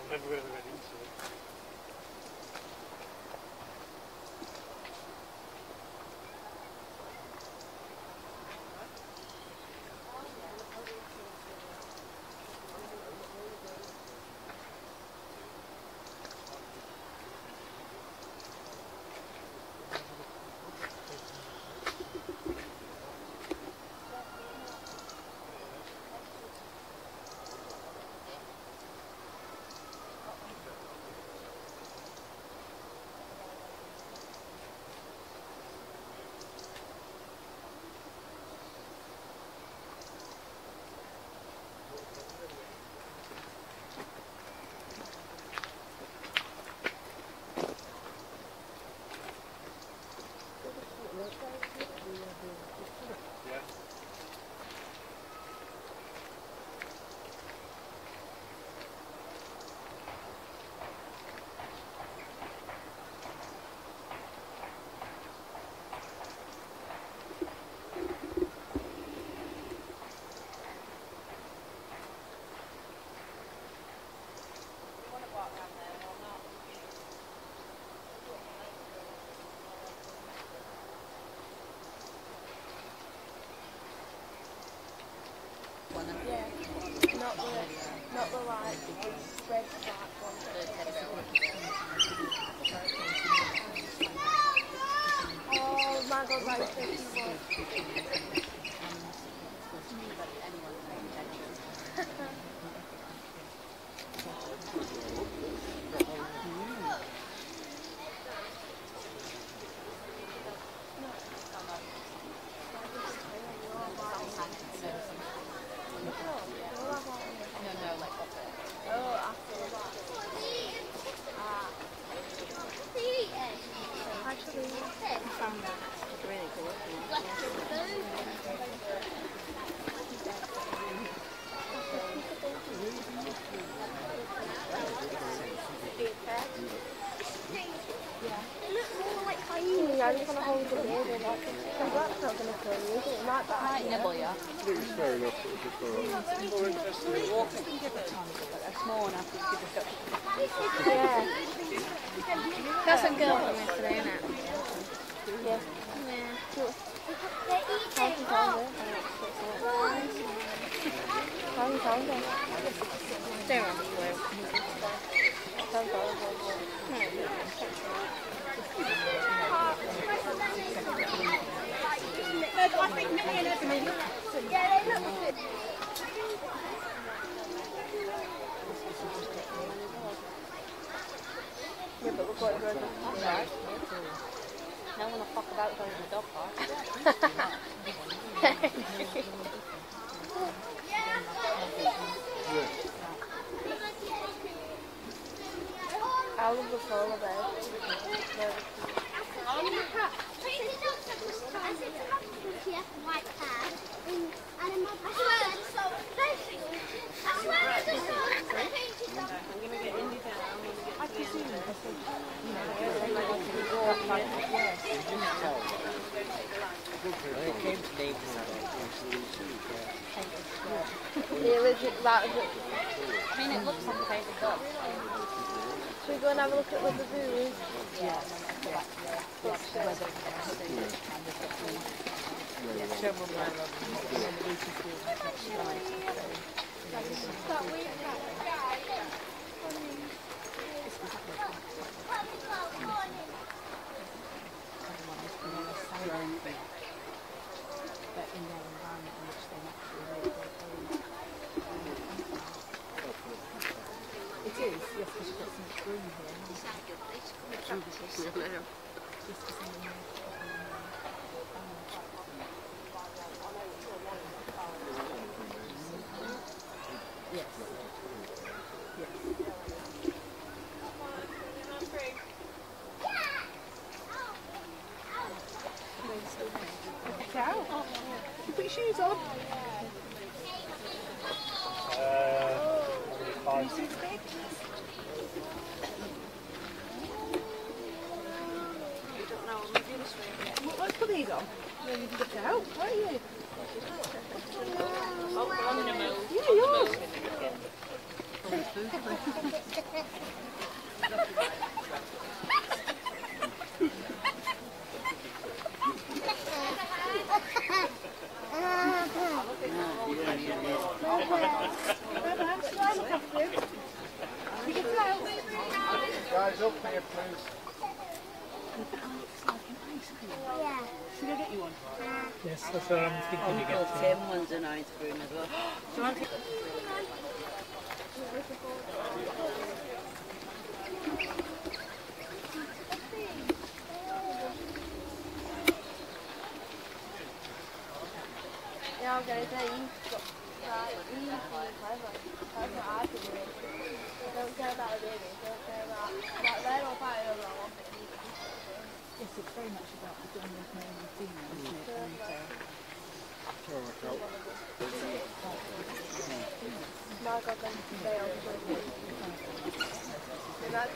never really went into it. Yeah, not the like red black one. Oh my god, that is so cute. I just want to hold the lid and because that's not going to kill you, is it? It might nibble you. I think it's fair enough, but it's just More interesting in walking. A small enough to give us yeah. That's a girl from yesterday, isn't it? Yeah. How you found it? Don't have a clue. Yeah, but we've got to go to the park. No one will fuck about going to the dog park. I love the polar bear. I mean, it looks like a favourite dog. Should we go and have a look at the baboons? Yeah. Put your shoes on. 5. Let's put these on. Then you can get out, won't you? On the move. Yeah, yours. Guys, up here, please. Yeah. Should I get you one? Yes, that's what I'm thinking you Uncle get to. Tim wants an ice cream as well. Do you want to? Yeah, I'm going to say you've got that easy clever. That's what I can do. I don't care about the baby. I don't care about that. They're all fighting over that one thing. Yes, it's very much about the dominant male and female, isn't it? Oh, look out. Now I got them to stay on the boat. And that's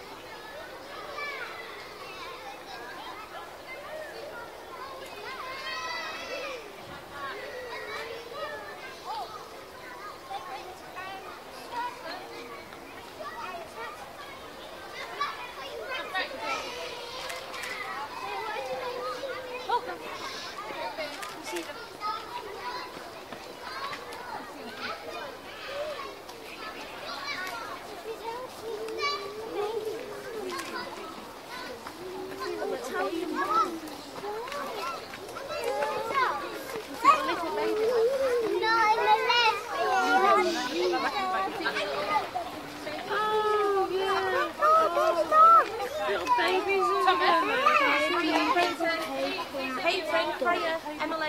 Little babies. Peyton, Freya, Emily,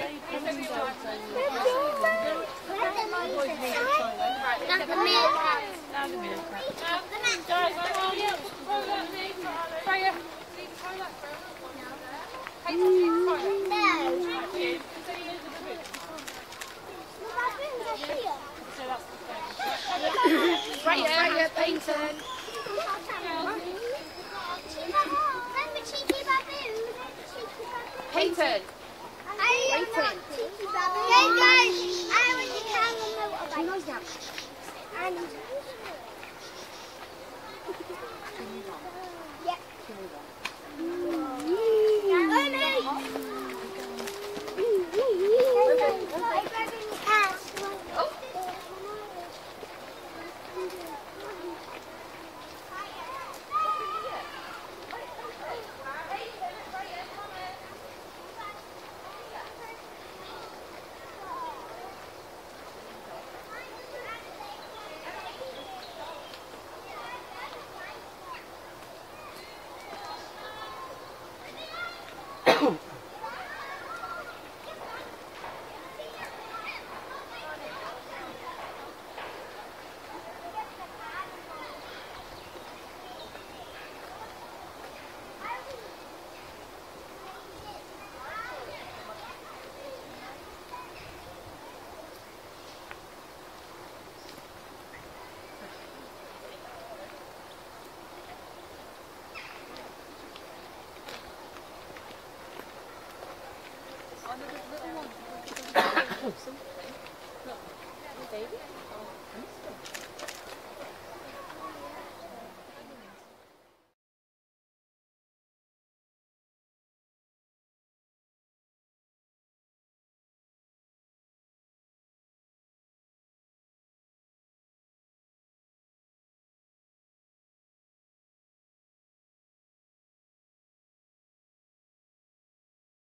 Not the meerkat. Not the meerkat. Guys, Freya. Freya, Peyton. Peyton. Peyton. Hey guys, I want to come on my motorbike. She knows that. I need to. Yeah.